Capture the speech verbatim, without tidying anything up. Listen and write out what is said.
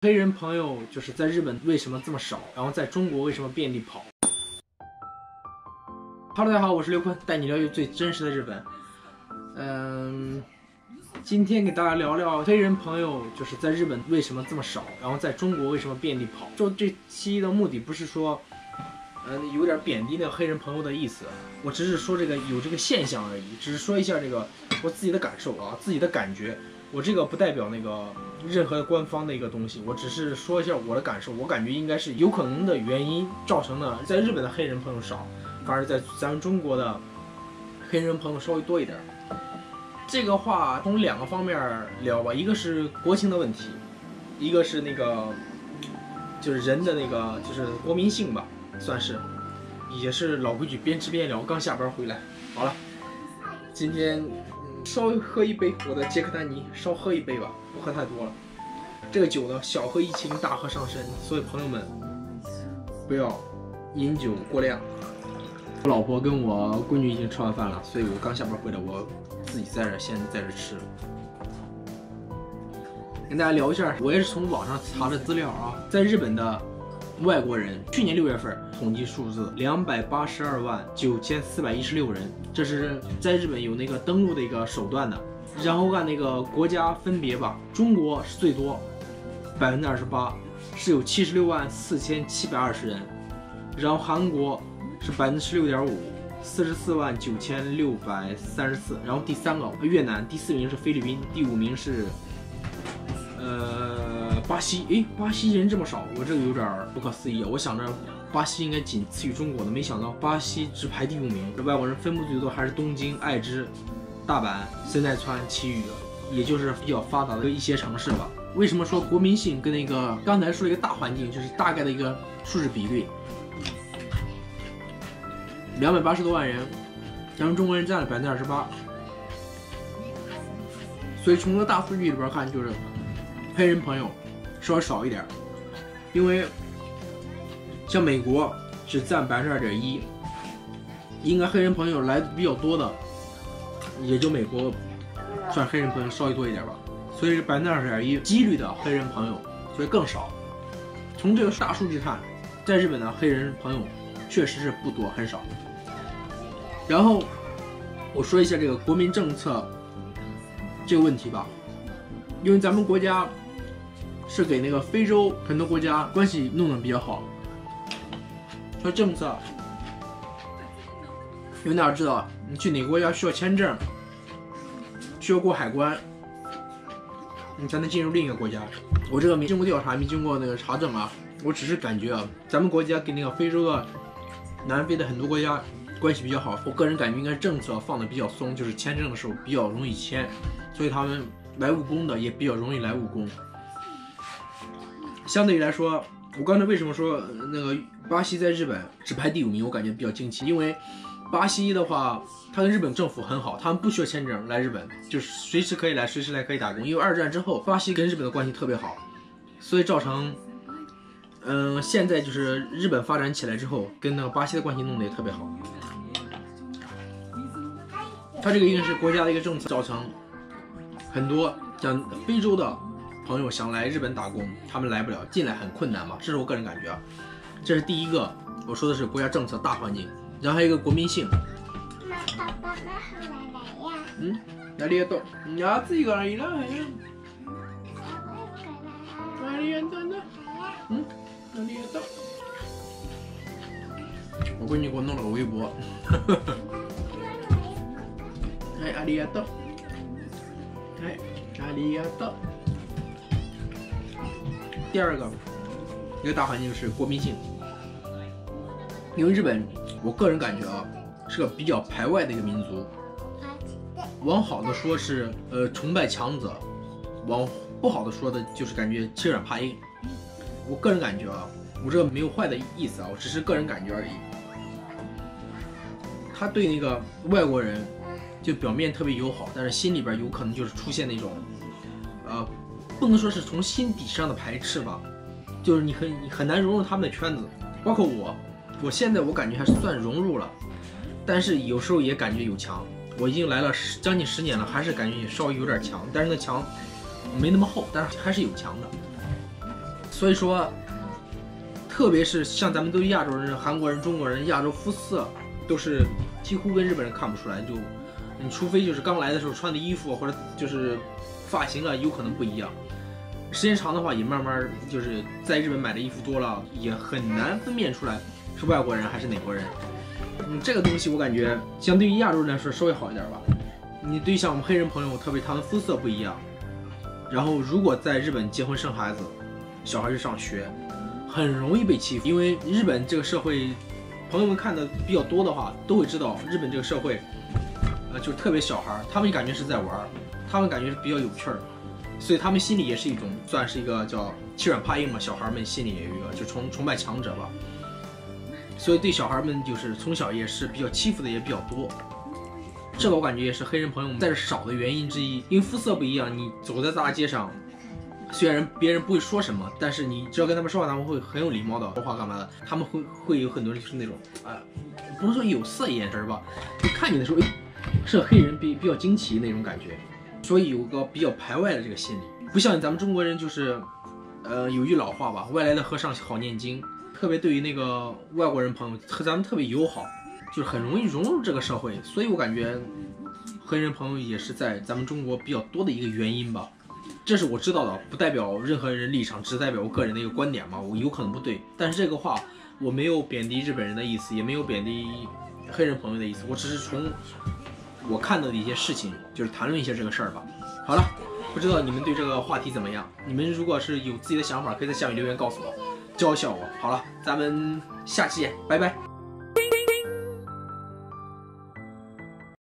黑人朋友就是在日本为什么这么少，然后在中国为什么遍地跑。Hello， 大家好，我是刘坤，带你了解最真实的日本。嗯，今天给大家聊聊黑人朋友就是在日本为什么这么少，然后在中国为什么遍地跑。就这期的目的不是说，嗯，有点贬低那个黑人朋友的意思，我只是说这个有这个现象而已，只是说一下这个我自己的感受啊，自己的感觉。我这个不代表那个任何官方的一个东西，我只是说一下我的感受。我感觉应该是有可能的原因造成的，在日本的黑人朋友少，反而在咱们中国的黑人朋友稍微多一点。这个话从两个方面聊吧，一个是国情的问题，一个是那个就是人的那个就是国民性吧，算是也是老规矩，边吃边聊。刚下班回来，好了，今天稍微喝一杯我的杰克丹尼，稍喝一杯吧，不喝太多了。这个酒呢，小喝怡情，大喝伤身，所以朋友们不要饮酒过量。我老婆跟我闺女已经吃完饭了，所以我刚下班回来，我自己在这先在这吃。跟大家聊一下，我也是从网上查的资料啊，在日本的外国人，去年六月份统计数字两百八十二万九千四百一十六人，这是在日本有那个登录的一个手段的。然后按那个国家分别吧，中国是最多，百分之二十八，是有七十六万四千七百二十人。然后韩国是百分之十六点五，四十四万九千六百三十四。然后第三个越南，第四名是菲律宾，第五名是呃。巴西，诶，巴西人这么少，我这个有点不可思议。我想着巴西应该仅次于中国的，没想到巴西只排第五名。这外国人分布最多还是东京、爱知、大阪、神奈川、埼玉，也就是比较发达的一些城市吧。为什么说国民性跟那个刚才说一个大环境，就是大概的一个数字比率，两百八十多万人，咱们中国人占了百分之二十八，所以从这个大数据里边看，就是黑人朋友稍微少一点，因为像美国只占百分之二点一，应该黑人朋友来的比较多的，也就美国算黑人朋友稍微多一点吧，所以是百分之二点一几率的黑人朋友，所以更少。从这个大数据看，在日本的黑人朋友确实是不多，很少。然后我说一下这个国民政策这个问题吧，因为咱们国家是给那个非洲很多国家关系弄得比较好，所以政策，因为大家知道，你去哪个国家需要签证，需要过海关，你才能进入另一个国家。我这个没经过调查，没经过那个查证啊，我只是感觉啊，咱们国家跟那个非洲的、南非的很多国家关系比较好。我个人感觉应该政策放的比较松，就是签证的时候比较容易签，所以他们来务工的也比较容易来务工。相对于来说，我刚才为什么说那个巴西在日本只排第五名，我感觉比较惊奇，因为巴西的话，它跟日本政府很好，他们不需要签证来日本，就是随时可以来，随时来可以打工。因为二战之后，巴西跟日本的关系特别好，所以造成，嗯、呃，现在就是日本发展起来之后，跟那个巴西的关系弄得也特别好。它这个应该是国家的一个政策，造成很多像非洲的朋友想来日本打工，他们来不了，进来很困难嘛，这是我个人感觉啊。这是第一个，我说的是国家政策大环境，然后还有一个国民性。 爸爸，那好奶奶呀？ 嗯，哪里也到，你要自己个人了还是？哪里也到呢？嗯，哪里也到？我闺女给我弄了个微博，哎，阿里亚多，哎，阿里亚多。第二个一个大环境是国民性，因为日本，我个人感觉啊，是个比较排外的一个民族。往好的说是呃崇拜强者，往不好的说的就是感觉欺软怕硬。我个人感觉啊，我这个没有坏的意思啊，我只是个人感觉而已。他对那个外国人就表面特别友好，但是心里边有可能就是出现那种呃。不能说是从心底上的排斥吧，就是你很你很难融入他们的圈子，包括我，我现在我感觉还是算融入了，但是有时候也感觉有墙。我已经来了十将近十年了，还是感觉也稍微有点墙，但是那墙没那么厚，但是还是有墙的。 所以说，特别是像咱们都亚洲人、韩国人、中国人，亚洲肤色都是几乎跟日本人看不出来，就你除非就是刚来的时候穿的衣服或者就是发型啊，有可能不一样。时间长的话，也慢慢就是在日本买的衣服多了，也很难分辨出来是外国人还是哪国人。嗯，这个东西我感觉相对于亚洲人来说稍微好一点吧。你对于像我们黑人朋友，特别他们肤色不一样，然后如果在日本结婚生孩子，小孩去上学，很容易被欺负。因为日本这个社会，朋友们看的比较多的话，都会知道日本这个社会，呃，就是特别小孩，他们感觉是在玩，他们感觉是比较有趣儿。所以他们心里也是一种，算是一个叫欺软怕硬嘛，小孩们心里也有一个就崇崇拜强者吧。所以对小孩们就是从小也是比较欺负的也比较多。这个我感觉也是黑人朋友们在这少的原因之一，因为肤色不一样，你走在大街上，虽然别人不会说什么，但是你只要跟他们说话，他们会很有礼貌的说话干嘛的，他们会会有很多人就是那种啊、呃，不是说有色眼神吧，就看你的时候，哎，是黑人比比较惊奇那种感觉。所以有个比较排外的这个心理，不像咱们中国人就是，呃，有句老话吧，外来的和尚好念经，特别对于那个外国人朋友和咱们特别友好，就是很容易融入这个社会。所以我感觉黑人朋友也是在咱们中国比较多的一个原因吧。这是我知道的，不代表任何人立场，只代表我个人的一个观点嘛，我有可能不对。但是这个话我没有贬低日本人的意思，也没有贬低黑人朋友的意思，我只是从我看到的一些事情，就是谈论一下这个事儿吧。好了，不知道你们对这个话题怎么样？你们如果是有自己的想法，可以在下面留言告诉我，教一下我。好了，咱们下期见，拜拜。